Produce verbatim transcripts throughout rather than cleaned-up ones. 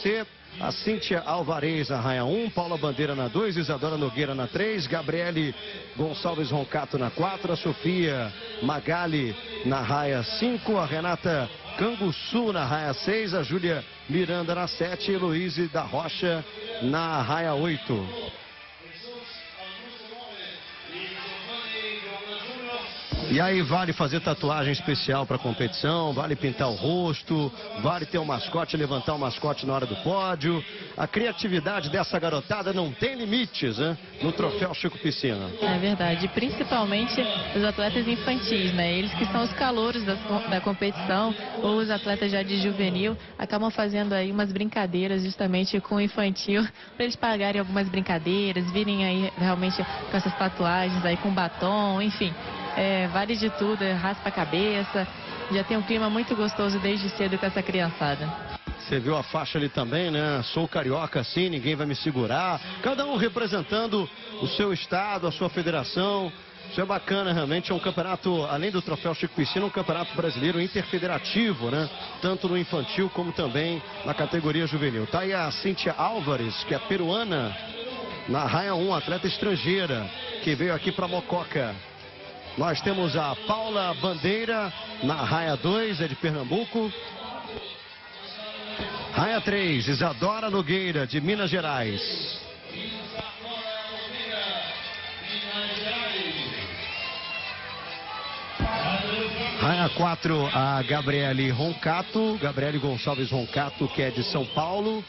C. A Cíntia Alvarez na raia um, Paula Bandeira na dois, Isadora Nogueira na três, Gabriele Gonçalves Roncato na quatro, a Sofia Magali na raia cinco, a Renata Canguçu na raia seis, a Júlia Miranda na sete e Heloíse da Rocha na raia oito. E aí vale fazer tatuagem especial para competição, vale pintar o rosto, vale ter um mascote, levantar o mascote na hora do pódio. A criatividade dessa garotada não tem limites, né? No troféu Chico Piscina. É verdade, principalmente os atletas infantis, né? Eles que são os calouros da, da competição, ou os atletas já de juvenil, acabam fazendo aí umas brincadeiras justamente com o infantil, para eles pagarem algumas brincadeiras, virem aí realmente com essas tatuagens aí com batom, enfim. É, vale de tudo, é, raspa a cabeça, já tem um clima muito gostoso desde cedo com essa criançada. Você viu a faixa ali também, né? Sou carioca assim, ninguém vai me segurar. Cada um representando o seu estado, a sua federação. Isso é bacana, realmente. É um campeonato, além do troféu Chico Piscina, um campeonato brasileiro interfederativo, né? Tanto no infantil como também na categoria juvenil. Tá aí a Cíntia Álvares, que é peruana, na raia um, atleta estrangeira, que veio aqui para Mococa. Nós temos a Paula Bandeira na raia dois, é de Pernambuco. Raia três, Isadora Nogueira, de Minas Gerais. Raia quatro, a Gabriele Roncato, Gabriele Gonçalves Roncato, que é de São Paulo.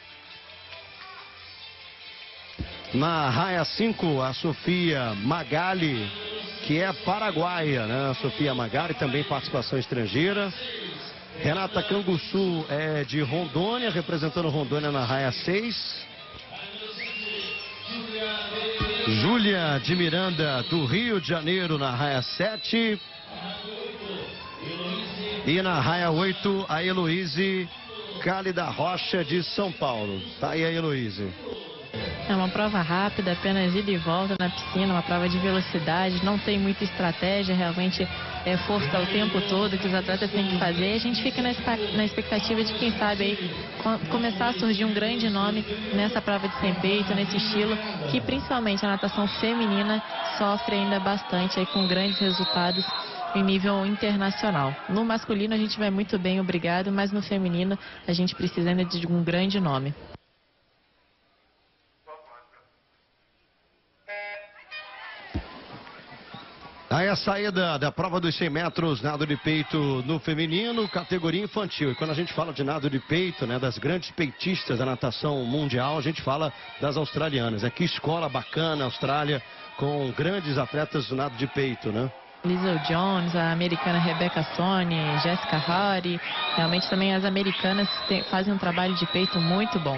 Na raia cinco, a Sofia Magali, que é paraguaia, né? A Sofia Magali, também participação estrangeira. Renata Canguçu é de Rondônia, representando Rondônia na raia seis. Júlia de Miranda, do Rio de Janeiro, na raia sete. E na raia oito, a Heloíse Cálida Rocha, de São Paulo. Tá aí a Heloíse. É uma prova rápida, apenas ida e volta na piscina, uma prova de velocidade, não tem muita estratégia, realmente é força o tempo todo que os atletas têm que fazer. E a gente fica na expectativa de, quem sabe, aí, começar a surgir um grande nome nessa prova de cem peito, nesse estilo, que principalmente a natação feminina sofre ainda bastante aí, com grandes resultados em nível internacional. No masculino a gente vai muito bem, obrigado, mas no feminino a gente precisa ainda de um grande nome. Aí a saída da prova dos cem metros, nado de peito no feminino, categoria infantil. E quando a gente fala de nado de peito, né, das grandes peitistas da natação mundial, a gente fala das australianas. É que escola bacana, Austrália, com grandes atletas do nado de peito, né? Liesl Jones, a americana Rebecca Sone, Jessica Hardy. Realmente também as americanas tem, fazem um trabalho de peito muito bom.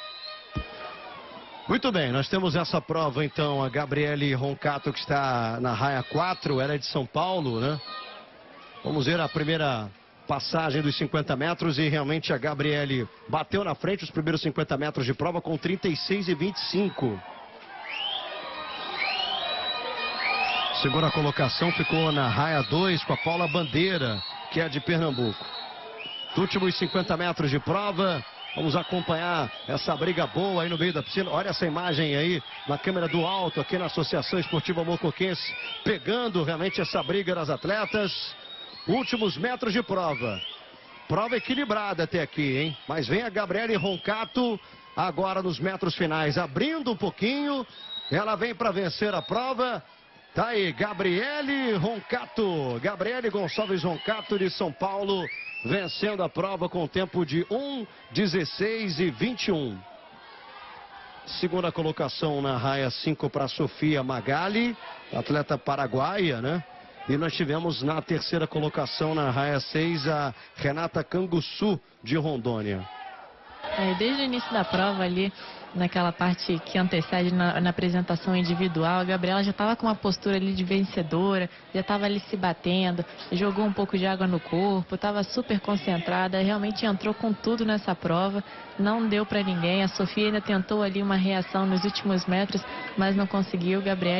Muito bem, nós temos essa prova então, a Gabriele Roncato, que está na raia quatro, ela é de São Paulo, né? Vamos ver a primeira passagem dos cinquenta metros e realmente a Gabriele bateu na frente os primeiros cinquenta metros de prova com trinta e seis e vinte e cinco. Segunda colocação ficou na raia dois com a Paula Bandeira, que é de Pernambuco. Os últimos cinquenta metros de prova. Vamos acompanhar essa briga boa aí no meio da piscina. Olha essa imagem aí na câmera do alto aqui na Associação Esportiva Mocoquense, pegando realmente essa briga das atletas. Últimos metros de prova. Prova equilibrada até aqui, hein? Mas vem a Gabriele Roncato agora nos metros finais, abrindo um pouquinho. Ela vem para vencer a prova. Tá aí, Gabriele Roncato. Gabriele Gonçalves Roncato, de São Paulo, vencendo a prova com tempo de um dezesseis e vinte e um. Segunda colocação na raia cinco para Sofia Magali, atleta paraguaia, né? E nós tivemos na terceira colocação na raia seis a Renata Canguçu, de Rondônia. É, desde o início da prova ali, naquela parte que antecede na, na apresentação individual, a Gabriela já estava com uma postura ali de vencedora, já estava ali se batendo, jogou um pouco de água no corpo, estava super concentrada, realmente entrou com tudo nessa prova, não deu para ninguém. A Sofia ainda tentou ali uma reação nos últimos metros, mas não conseguiu. Gabriele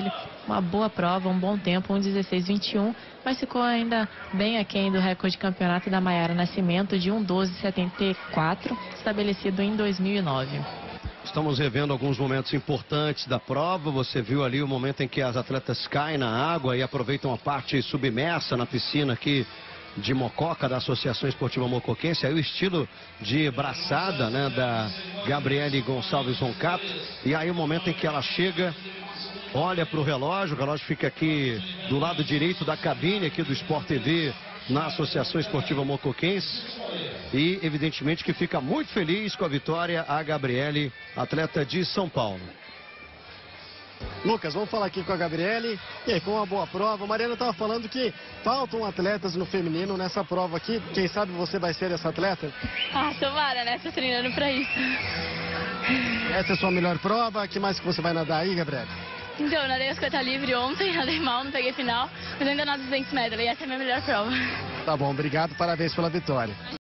uma boa prova, um bom tempo, um dezesseis vinte e um, mas ficou ainda bem aquém do recorde de campeonato da Maiara Nascimento de um doze setenta e quatro, estabelecido em dois mil e nove. Estamos revendo alguns momentos importantes da prova. Você viu ali o momento em que as atletas caem na água e aproveitam a parte submersa na piscina aqui de Mococa, da Associação Esportiva Mocoquense. Aí o estilo de braçada, né, da Gabriele Gonçalves Roncato. E aí o momento em que ela chega, olha para o relógio, o relógio fica aqui do lado direito da cabine aqui do Sport T V na Associação Esportiva Mocoquense. E evidentemente que fica muito feliz com a vitória a Gabriele, atleta de São Paulo. Lucas, vamos falar aqui com a Gabriele. E aí, com uma boa prova. A Mariana estava falando que faltam atletas no feminino nessa prova aqui. Quem sabe você vai ser essa atleta? Ah, tomara, né? Tô treinando pra isso. Essa é a sua melhor prova. O que mais que você vai nadar aí, Gabriele? Então, eu nadei a cinquenta livre ontem, nadei mal, não peguei final, mas ainda nado duzentos metros e essa é a minha melhor prova. Tá bom, obrigado, parabéns pela vitória.